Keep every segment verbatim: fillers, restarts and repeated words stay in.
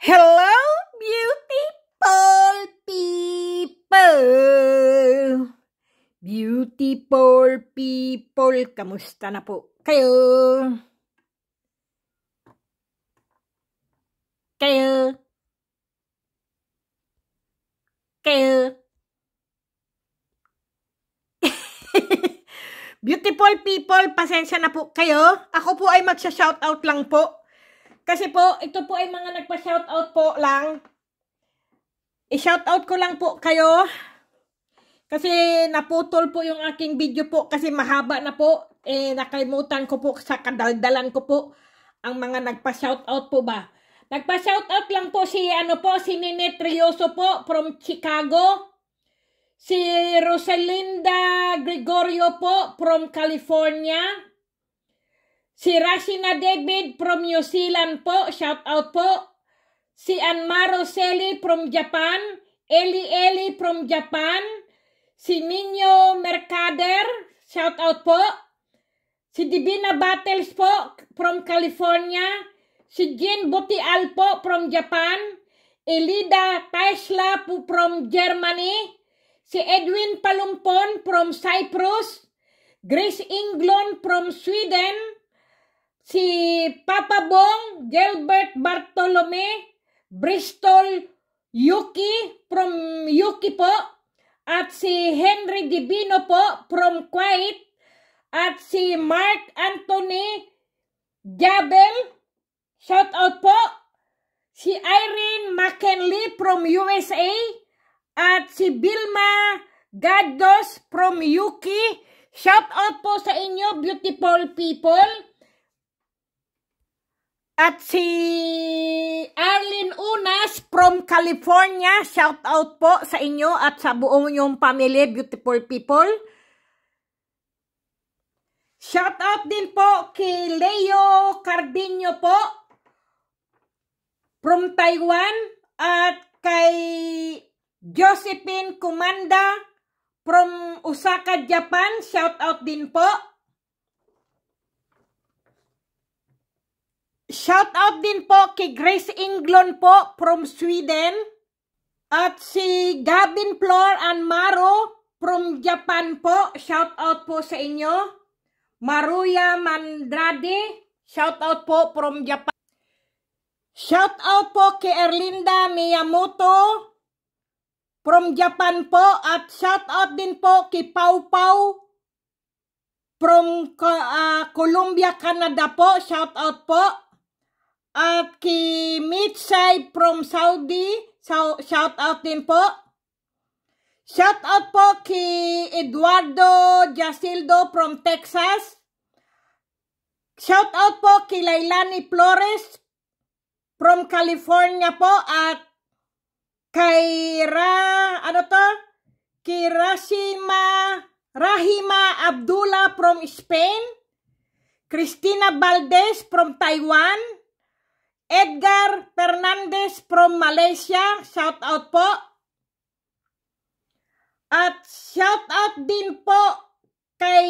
Hello, beautiful people! Beautiful people, kamusta na po kayo? Kayo? Kayo? Beautiful people, pasensya na po kayo. Ako po ay magsha-shoutout lang po. Kasi po, ito po ay mga nagpa-shoutout po lang. I-shoutout ko lang po kayo. Kasi naputol po yung aking video po kasi mahaba na po. Eh, nakalimutan ko po sa kadaldalan ko po ang mga nagpa-shoutout po ba. Nagpa-shoutout lang po si, ano po, si Nene Trioso po from Chicago. Si Rosalinda Gregorio po from California. Si Rashina David from New Zealand po, shout out po. Si Anmaro Selly from Japan, Eli Eli from Japan. Si Nino Mercader, shout out po. Si Divina Battles po from California. Si Jean Butial po from Japan. Elida Taisla po from Germany. Si Edwin Palumpon from Cyprus. Grace England from Sweden. Si Papa Bong, Gilbert Bartolome, Bristol, Yuki, from Yuki po. At si Henry Divino po, from Kuwait. At si Mark Anthony Jabel, shout out po. Si Irene McKinley from U S A. At si Vilma Gaddos from Yuki. Shout out po sa inyo, beautiful people. At si Arlene Unas from California, shout out po sa inyo at sa buong yung family, beautiful people. Shout out din po kay Leo Cardino po from Taiwan at kay Josephine Kumanda from Osaka, Japan, shout out din po. Shout out din po kay Grace England po from Sweden. At si Gavin Flor and Maro from Japan po. Shout out po sa inyo. Maruya Mandrade. Shout out po from Japan. Shout out po kay Erlinda Miyamoto from Japan po. At shout out din po kay Pau Pau from uh, Colombia, Canada po. Shout out po. At kay Mitsai from Saudi, so, shout out din po. Shout out po kay Eduardo Jasildo from Texas. Shout out po kay Lailani Flores from California po. At kay Ra, ano to? Kay Rashima, Rahima Abdullah from Spain. Cristina Valdez from Taiwan. Edgar Fernandez from Malaysia, shout out po. At shout out din po kay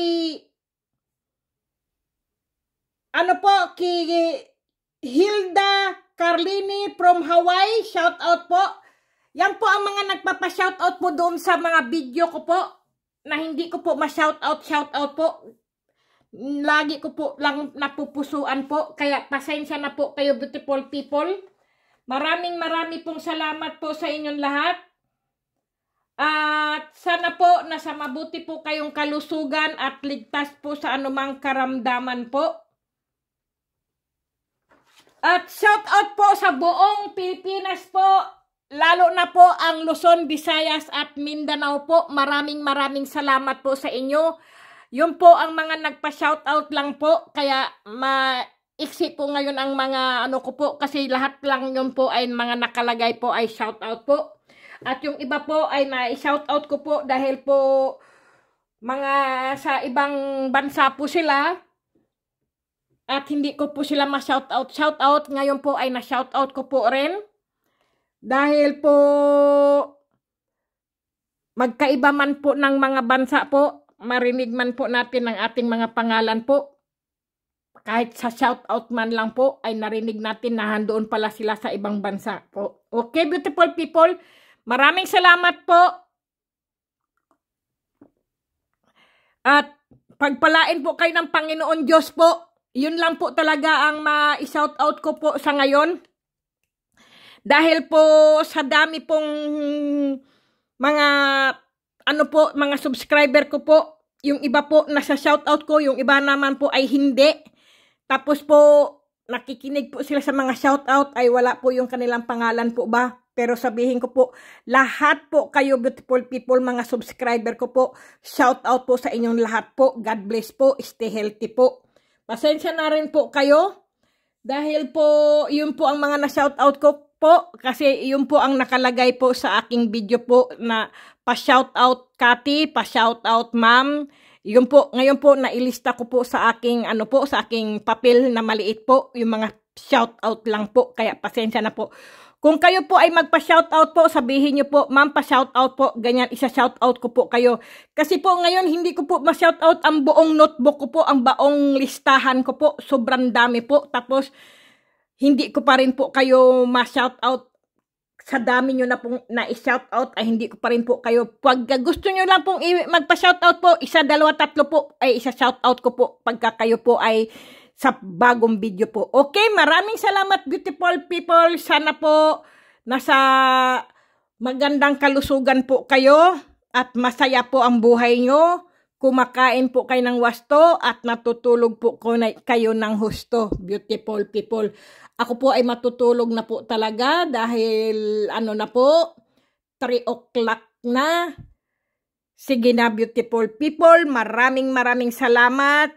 ano po, kay Hilda Carlini from Hawaii, shout out po. Yan po ang mga nagpapa-shout out po doon sa mga video ko po na hindi ko po ma-shout out, shout out po. Lagi ko po lang napupusuan po. Kaya pasensya na po kayo, beautiful people. Maraming marami pong salamat po sa inyong lahat. At sana po nasa mabuti po kayong kalusugan at ligtas po sa anumang karamdaman po. At shout out po sa buong Pilipinas po. Lalo na po ang Luzon, Visayas at Mindanao po. Maraming maraming salamat po sa inyo. Yun po ang mga nagpa-shoutout lang po. Kaya maiksi po ngayon ang mga ano ko po. Kasi lahat lang yun po ay mga nakalagay po ay shoutout po. At yung iba po ay na-shoutout ko po dahil po mga sa ibang bansa po sila. At hindi ko po sila ma-shoutout. Shoutout ngayon po ay na-shoutout ko po rin. Dahil po magkaiba man po ng mga bansa po. Marinig man po natin ang ating mga pangalan po. kahit sa shoutout man lang po ay narinig natin na handoon pala sila sa ibang bansa po. Okay, beautiful people, maraming salamat po. At pagpalain po kayo ng Panginoon Diyos po. Yun lang po talaga ang ma-shoutout ko po sa ngayon. Dahil po sa dami pong mga ano po, mga subscriber ko po, yung iba po nasa shoutout ko, yung iba naman po ay hindi. Tapos po nakikinig po sila sa mga shoutout ay wala po yung kanilang pangalan po ba? Pero sabihin ko po, lahat po kayo beautiful people, mga subscriber ko po, shoutout po sa inyong lahat po. God bless po, stay healthy po. Pasensya na rin po kayo dahil po yun po ang mga na-shoutout ko po kasi yun po ang nakalagay po sa aking video po na pa-shoutout Kati, pa-shoutout ma'am. Yun po, ngayon po nailista ko po sa aking ano po, sa aking papel na maliit po, yung mga shoutout lang po, kaya pasensya na po. Kung kayo po ay magpa-shoutout po, sabihin niyo po, ma'am, pa-shoutout po, ganyan, isa-shoutout ko po kayo. Kasi po ngayon, hindi ko po ma-shoutout ang buong notebook ko po, ang baong listahan ko po, sobrang dami po. Tapos, hindi ko pa rin po kayo ma-shoutout sa dami nyo na pong na-shoutout, ay hindi ko pa rin po kayo. Pag gusto nyo lang pong magpa-shoutout po, isa, dalawa, tatlo po, ay isa-shoutout ko po, pagka kayo po ay sa bagong video po. Okay, maraming salamat beautiful people. Sana po nasa magandang kalusugan po kayo at masaya po ang buhay nyo. Kumakain po kayo ng wasto at natutulog po kayo ng husto. Beautiful people. Ako po ay matutulog na po talaga dahil ano na po, three o'clock na. Sige na beautiful people, maraming maraming salamat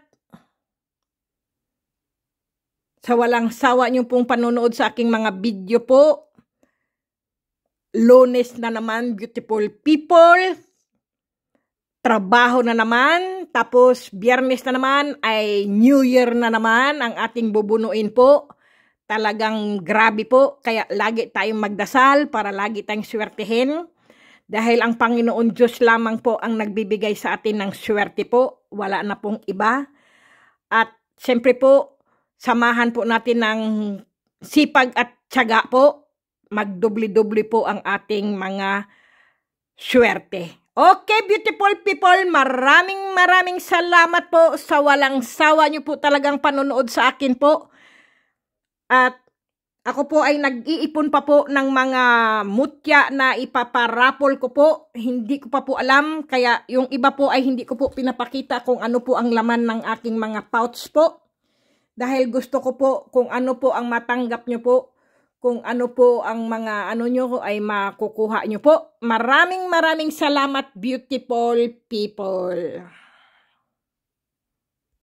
sa walang sawa niyo pong panonood sa aking mga video po. Lunes na naman, beautiful people. Trabaho na naman. Tapos, Biyernes na naman ay New Year na naman ang ating bubunuin po. Talagang grabe po. Kaya lagi tayong magdasal para lagi tayong swertehin. Dahil ang Panginoon Diyos lamang po ang nagbibigay sa atin ng swerte po. Wala na pong iba. At siyempre po, samahan po natin ng sipag at tiyaga po. Magdubli-dubli po ang ating mga swerte. Okay, beautiful people. Maraming maraming salamat po sa walang sawa nyo po talagang panonood sa akin po. At ako po ay nag-iipon pa po ng mga mutya na ipaparapol ko po. Hindi ko pa po alam. Kaya yung iba po ay hindi ko po pinapakita kung ano po ang laman ng aking mga pouch po. Dahil gusto ko po kung ano po ang matanggap nyo po, kung ano po ang mga ano nyo ay makukuha nyo po. Maraming maraming salamat beautiful people.